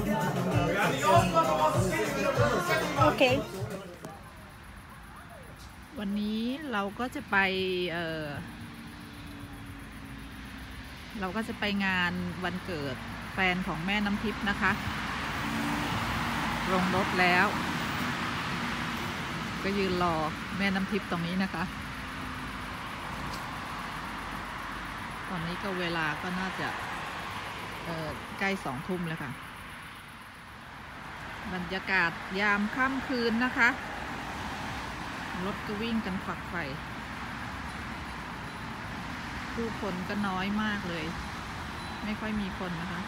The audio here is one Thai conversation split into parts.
โอเควันนี้เราก็จะไปงานวันเกิดแฟนของแม่น้ำทิพย์นะคะลงรถแล้วก็ยืนรอแม่น้ำทิพย์ตรงนี้นะคะตอนนี้ก็เวลาก็น่าจะใกล้2 ทุ่มแล้วค่ะบรรยากาศยามค่ำคืนนะคะรถก็วิ่งกันฝักใฝ่ผู้คนก็น้อยมากเลยไม่ค่อยมีคนนะคะ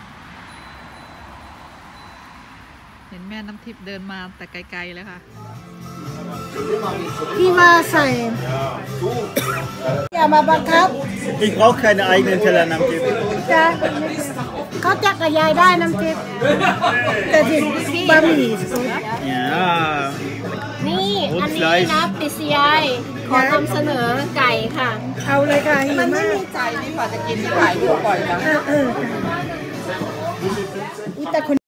เห็นแม่น้ำทิพย์เดินมาแต่ไกลๆแล้วค่ะพี่มาใส่อย่ามาบังคับ Ich brauche keine eigenen Teller, Namtip. จ้ะเขาจักกับยายได้น้ำทิพย์แต่ที่บะหมี่สุด Ja. นี่อันนี้นะปิซีไอขอนำเสนอไก่ค่ะเอาเลยค่ะมันไม่มีใจนี่พอจะกินที่ขายอยู่บ่อยแล้วแต่คน